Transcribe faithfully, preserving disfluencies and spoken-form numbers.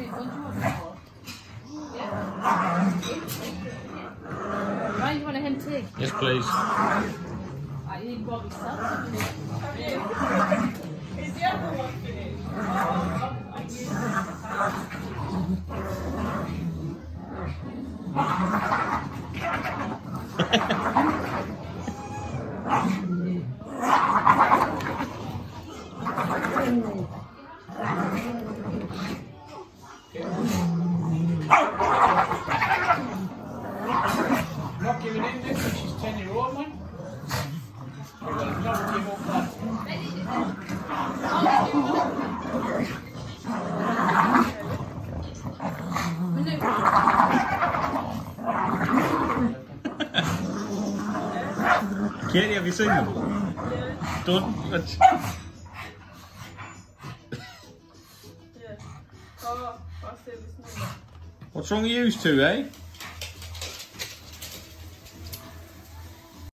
Right, you want a hen tea? Yes, please. I need Bobby stuff. Is the other one finished? Not giving in this when she's ten year old, man. You're going to not give up that. Katie, have you seen them? Yeah. Don't. Let's... Yeah. Oh, I see this number. What's wrong with you two, eh?